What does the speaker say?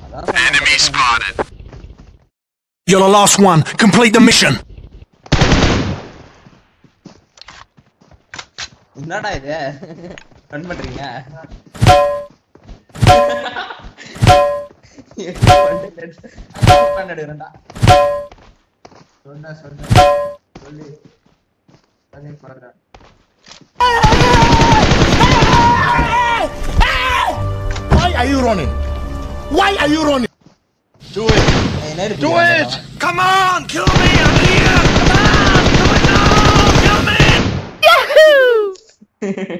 Enemy spotted. You're the last one. Complete the mission. என்னடா இது run பண்றீங்க பண்ணடுறடா சொன்னா சொல்லி பண்ணி பாக்குறேன் Why are you running? Why are you running? Do it. Do it. Come on, kill me. I'm here. Come on, do it now. Kill me. Yahoo!